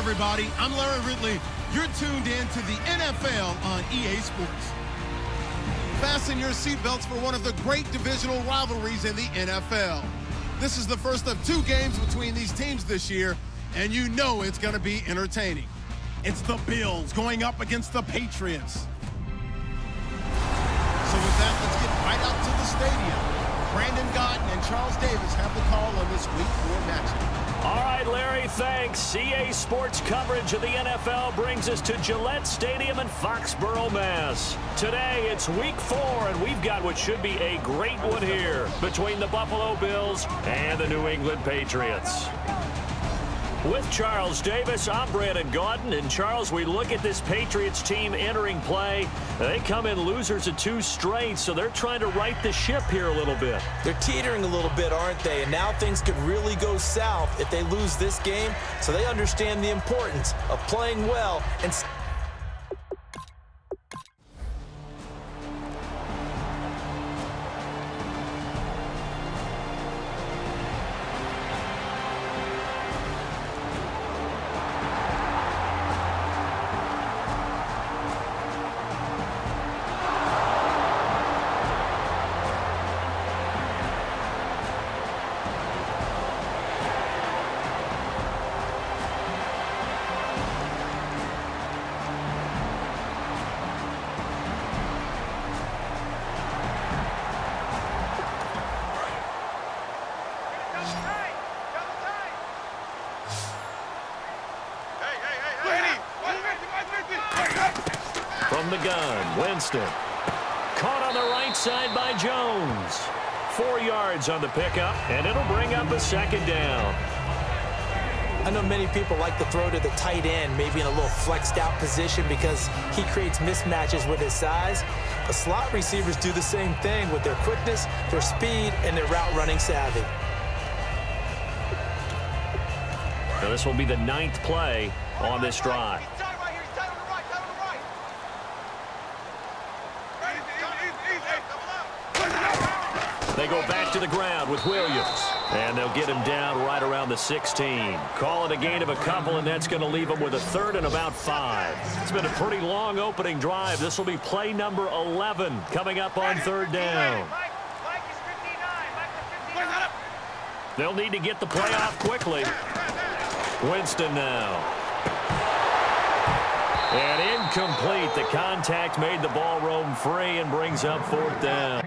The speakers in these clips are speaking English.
everybody. I'm Larry Ridley. You're tuned in to the NFL on EA Sports. Fasten your seatbelts for one of the great divisional rivalries in the NFL. This is the first of 2 games between these teams this year, and you know it's going to be entertaining. It's the Bills going up against the Patriots. So with that, let's get right out to the stadium. Brandon Gotton and Charles Davis have the call on this Week 4 matchup. All right, Larry, thanks. EA Sports coverage of the NFL brings us to Gillette Stadium in Foxborough, Mass. Today, it's Week 4, and we've got what should be a great one here between the Buffalo Bills and the New England Patriots. With Charles Davis, I'm Brandon Gauden. And Charles, we look at this Patriots team entering play. They come in losers of 2 straight, so they're trying to right the ship here a little bit. They're teetering a little bit, aren't they? And now things could really go south if they lose this game. So they understand the importance of playing well and from the gun, Winston. Caught on the right side by Jones. 4 yards on the pickup, and it'll bring up a 2nd down. I know many people like to throw to the tight end, maybe in a little flexed out position because he creates mismatches with his size. The slot receivers do the same thing with their quickness, their speed, and their route running savvy. Now this will be the 9th play on this drive. They go back to the ground with Williams. And they'll get him down right around the 16. Call it a gain of a couple, and that's going to leave him with a 3rd and about 5. It's been a pretty long opening drive. This will be play number 11 coming up on 3rd down. They'll need to get the play off quickly. Winston now. And incomplete. The contact made the ball roam free and brings up 4th down.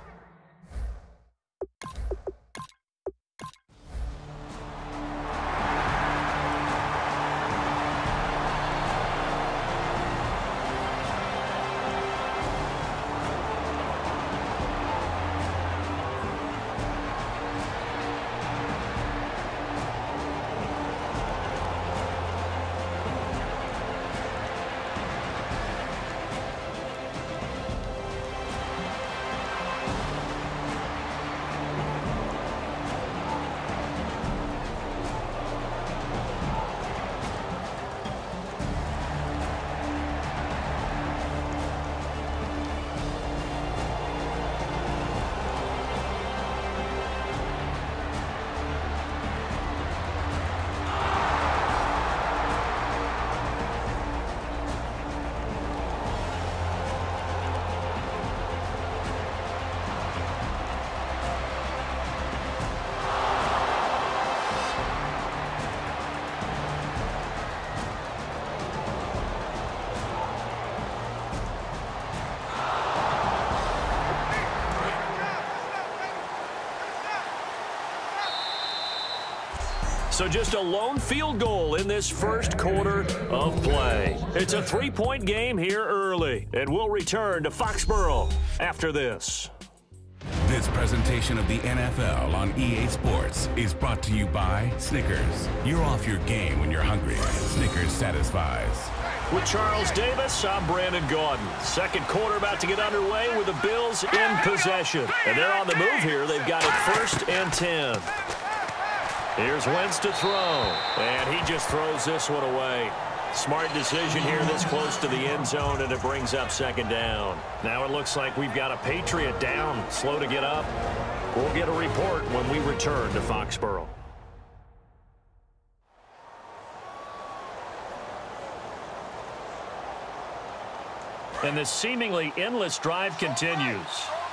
So just a lone field goal in this first quarter of play. It's a 3-point game here early, and we'll return to Foxborough after this. This presentation of the NFL on EA Sports is brought to you by Snickers. You're off your game when you're hungry. Snickers satisfies. With Charles Davis, I'm Brandon Gauden. Second quarter about to get underway with the Bills in possession. And they're on the move here. They've got it 1st and 10. Here's Wentz to throw, and he just throws this one away. Smart decision here this close to the end zone, and it brings up 2nd down. Now it looks like we've got a Patriot down, slow to get up. We'll get a report when we return to Foxborough. And this seemingly endless drive continues.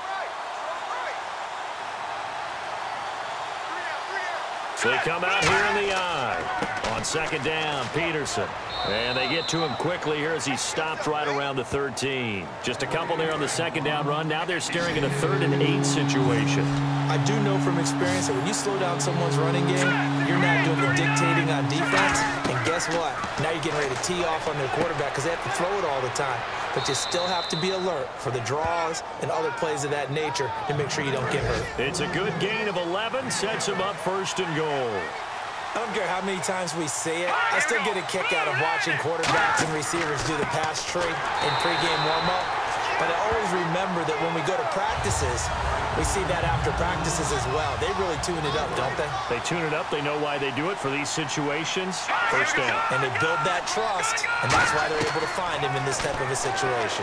So they come out here in the eye. On second down, Peterson. And they get to him quickly here as he stopped right around the 13. Just a couple there on the second down run. Now they're staring at a 3rd and 8 situation. I do know from experience that when you slow down someone's running game, you're not doing the dictating on defense. And guess what? Now you're getting ready to tee off on their quarterback because they have to throw it all the time. But you still have to be alert for the draws and other plays of that nature to make sure you don't get hurt. It's a good gain of 11. Sets him up 1st and goal. I don't care how many times we see it. I still get a kick out of watching quarterbacks and receivers do the pass tree in pregame warm-up. But I always remember that when we go to practices, we see that after practices as well. They really tune it up, don't they? They tune it up. They know why they do it for these situations. 1st down. And they build that trust, and that's why they're able to find him in this type of a situation.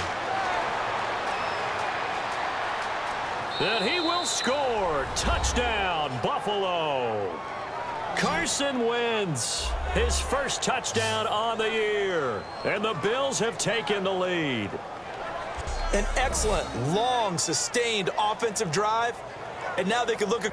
And he will score. Touchdown, Buffalo. Carson Wentz, his first touchdown on the year. And the Bills have taken the lead. An excellent, long, sustained offensive drive. And now they can look at...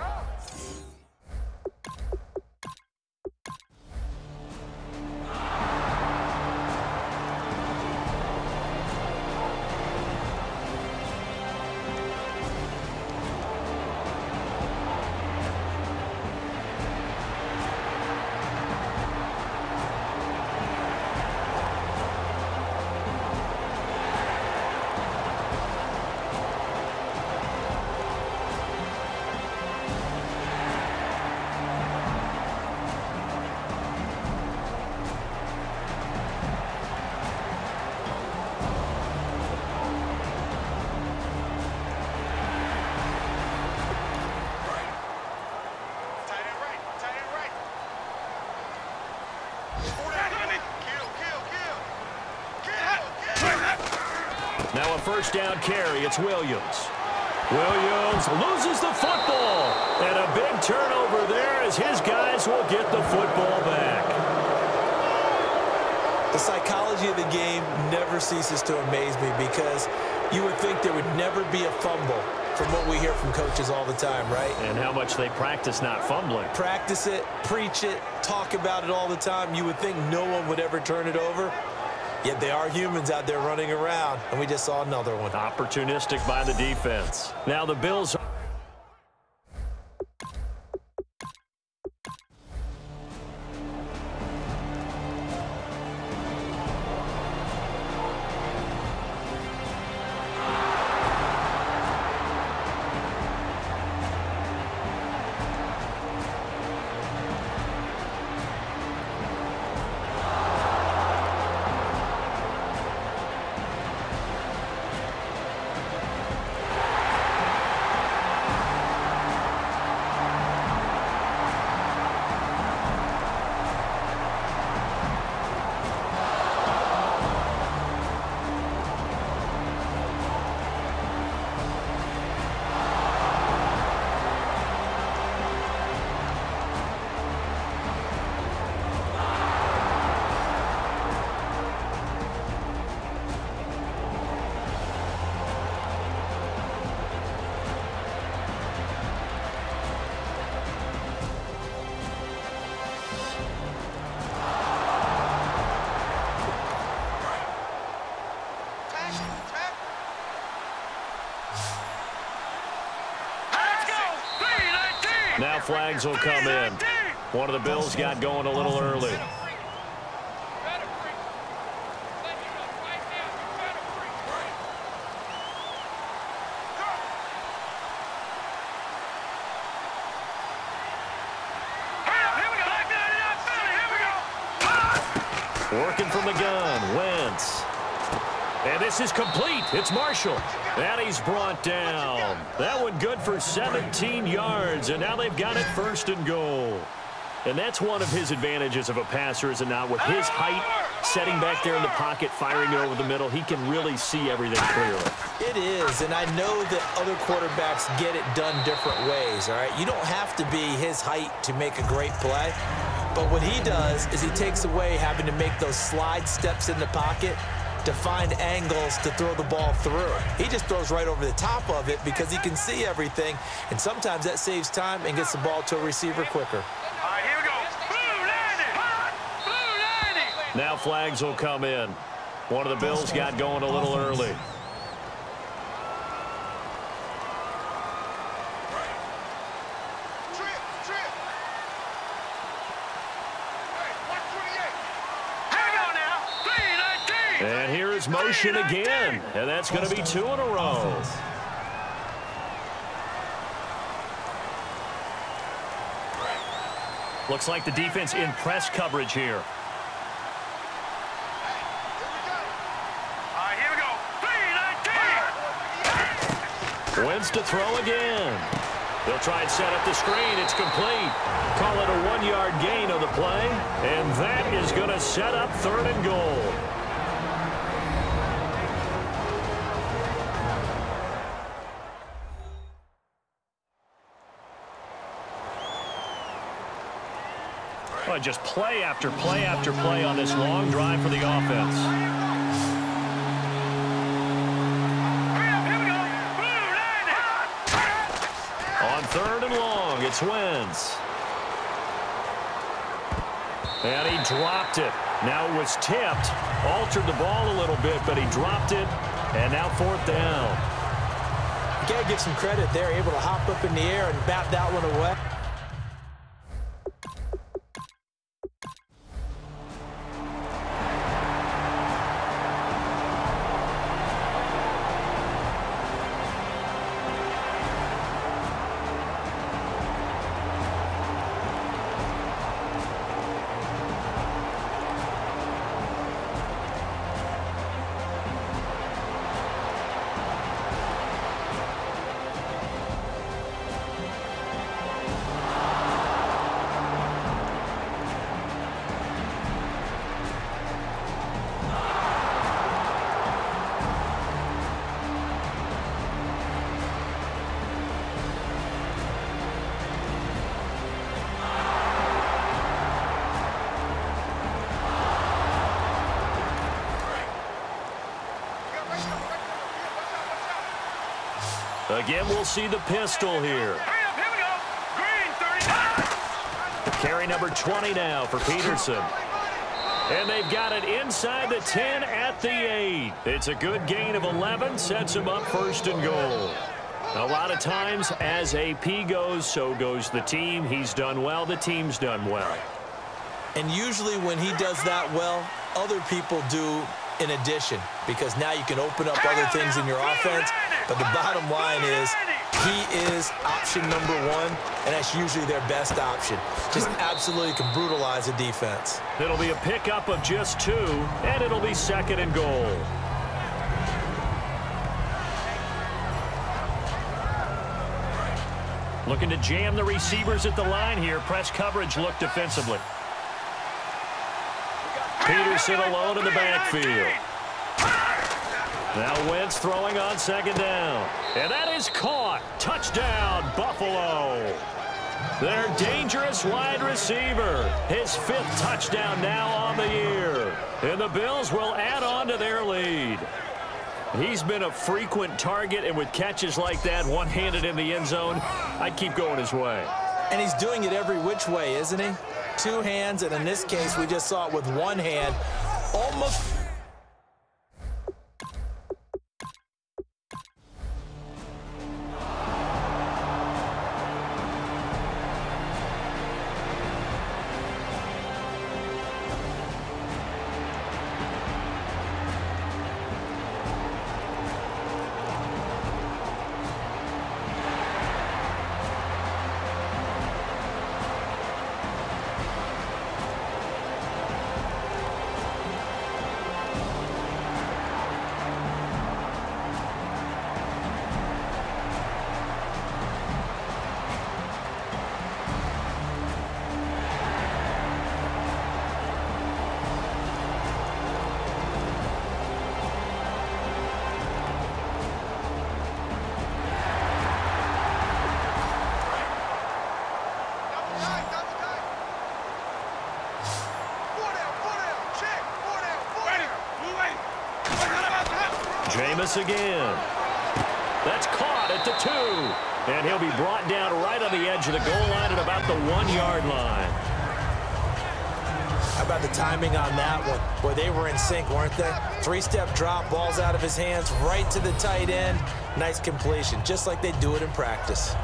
Now a 1st down carry. It's Williams. Williams loses the football. And a big turnover there as his guys will get the football back. The psychology of the game never ceases to amaze me because you would think there would never be a fumble from what we hear from coaches all the time, right? And how much they practice not fumbling. Practice it, preach it, talk about it all the time. You would think no one would ever turn it over. Yet they are humans out there running around, and we just saw another one. Opportunistic by the defense. Now the Bills... Now flags will come in. One of the Bills got going a little early. Working from the gun, Wentz. And this is complete. It's Marshall. And he's brought down. That one good for 17 yards. And now they've got it 1st and goal. And that's one of his advantages of a passer, is it not? With his height, setting back there in the pocket, firing it over the middle, he can really see everything clearly. It is, and I know that other quarterbacks get it done different ways, all right? You don't have to be his height to make a great play. But what he does is he takes away having to make those slide steps in the pocket to find angles to throw the ball through. He just throws right over the top of it because he can see everything, and sometimes that saves time and gets the ball to a receiver quicker. All right, here we go. Now flags will come in. One of the Bills got going a little early. And here is motion again, and that's going to be 2 in a row. Looks like the defense in press coverage here. Wins to throw again. They'll try and set up the screen. It's complete. Call it a 1-yard gain on the play, and that is going to set up 3rd and goal. Oh, just play after play after play on this long drive for the offense. On 3rd and long, it's Wentz. And he dropped it. Now it was tipped. Altered the ball a little bit, but he dropped it. And now 4th down. You got to give some credit there. Able to hop up in the air and bat that one away. Again, we'll see the pistol here. Carry number 20 now for Peterson. And they've got it inside the 10 at the 8. It's a good gain of 11, sets him up 1st and goal. A lot of times, as AP goes, so goes the team. He's done well, the team's done well. And usually when he does that well, other people do in addition, because now you can open up other things in your offense. But the bottom line is he is option number 1, and that's usually their best option. Just absolutely can brutalize a defense. It'll be a pickup of just 2, and it'll be 2nd and goal. Looking to jam the receivers at the line here. Press coverage look defensively. Peterson alone in the backfield. Now Wentz throwing on 2nd down. And that is caught. Touchdown, Buffalo. Their dangerous wide receiver. His 5th touchdown now on the year. And the Bills will add on to their lead. He's been a frequent target, and with catches like that, one-handed in the end zone, I'd keep going his way. And he's doing it every which way, isn't he? 2 hands, and in this case, we just saw it with 1 hand. Almost... Thomas again. That's caught at the 2. And he'll be brought down right on the edge of the goal line at about the 1-yard line. How about the timing on that one? Boy, they were in sync, weren't they? 3-step drop, ball's out of his hands, right to the tight end. Nice completion, just like they do it in practice.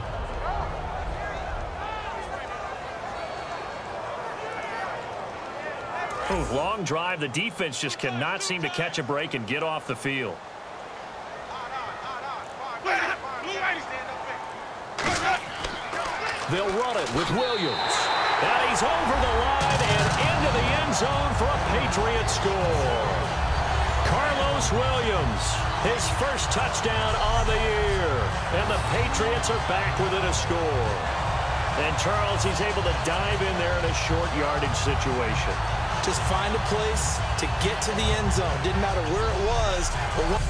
Ooh, long drive. The defense just cannot seem to catch a break and get off the field. They'll run it with Williams. And he's over the line and into the end zone for a Patriots score. Carlos Williams, his first touchdown on the year. And the Patriots are back within a score. And Charles, he's able to dive in there in a short yardage situation. Just find a place to get to the end zone. Didn't matter where it was, but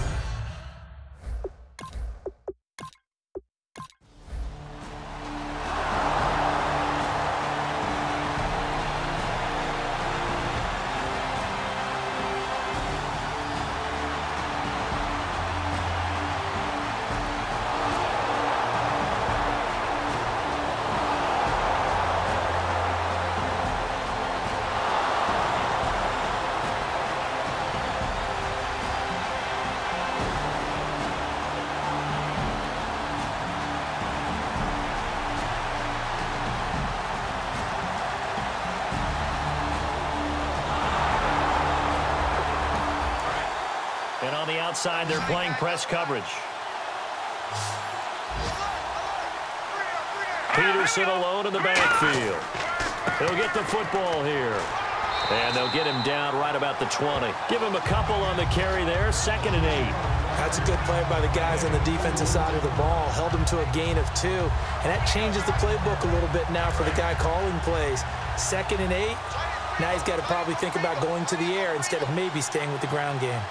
And on the outside, they're playing press coverage. Peterson alone in the backfield. He'll get the football here. And they'll get him down right about the 20. Give him a couple on the carry there, 2nd and 8. That's a good play by the guys on the defensive side of the ball. Held him to a gain of 2. And that changes the playbook a little bit now for the guy calling plays. 2nd and 8. Now he's got to probably think about going to the air instead of maybe staying with the ground game.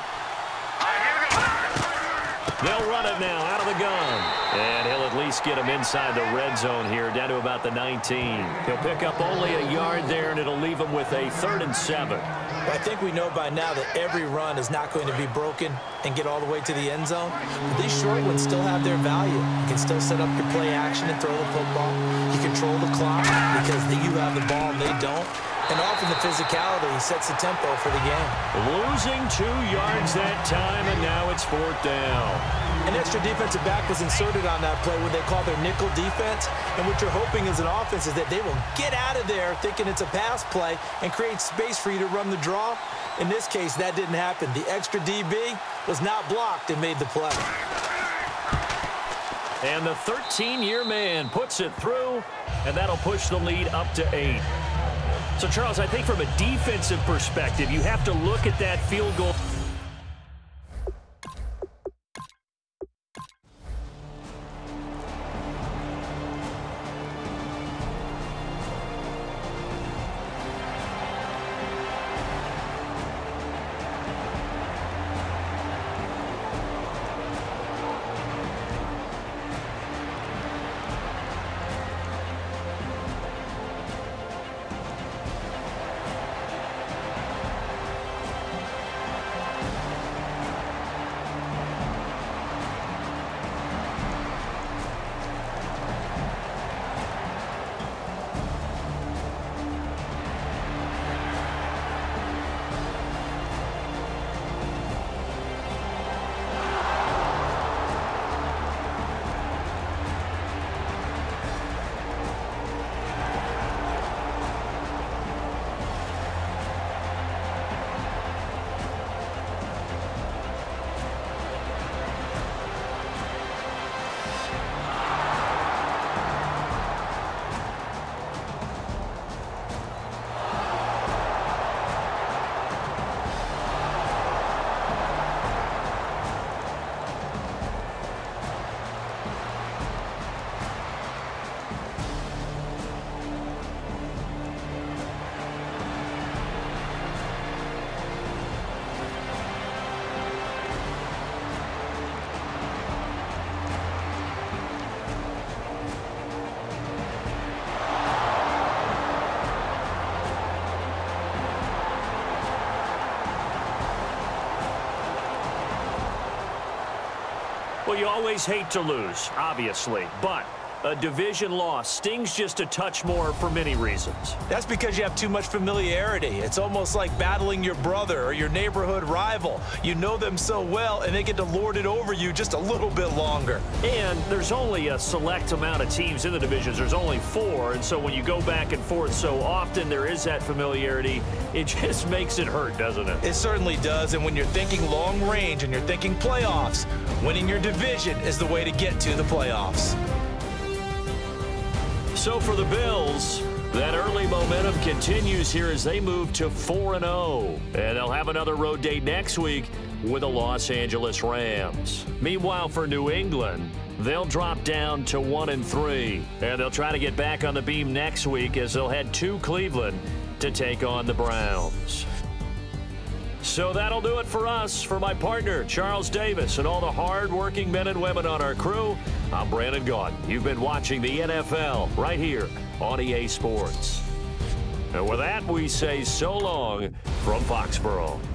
They'll run it now out of the gun. And he'll at least get him inside the red zone here, down to about the 19. He'll pick up only a yard there, and it'll leave him with a 3rd and 7. I think we know by now that every run is not going to be broken and get all the way to the end zone. But these short ones still have their value. You can still set up your play action and throw the football. You control the clock because you have the ball and they don't. And often the physicality sets the tempo for the game. Losing 2 yards that time, and now it's 4th down. An extra defensive back was inserted on that play, what they call their nickel defense. And what you're hoping as an offense is that they will get out of there thinking it's a pass play and create space for you to run the draw. In this case, that didn't happen. The extra DB was not blocked and made the play. And the 13-year man puts it through, and that'll push the lead up to 8. So, Charles, I think from a defensive perspective, you have to look at that field goal. Well, you always hate to lose, obviously, but a division loss stings just a touch more for many reasons. That's because you have too much familiarity. It's almost like battling your brother or your neighborhood rival. You know them so well, and they get to lord it over you just a little bit longer. And there's only a select amount of teams in the divisions. There's only 4, and so when you go back and forth so often, there is that familiarity. It just makes it hurt, doesn't it? It certainly does, and when you're thinking long range and you're thinking playoffs, winning your division is the way to get to the playoffs. So for the Bills, that early momentum continues here as they move to 4-0. And they'll have another road date next week with the Los Angeles Rams. Meanwhile, for New England, they'll drop down to 1-3. And they'll try to get back on the beam next week as they'll head to Cleveland to take on the Browns. So that'll do it for us. For my partner, Charles Davis, and all the hard-working men and women on our crew, I'm Brandon Gaudin. You've been watching the NFL right here on EA Sports. And with that, we say so long from Foxborough.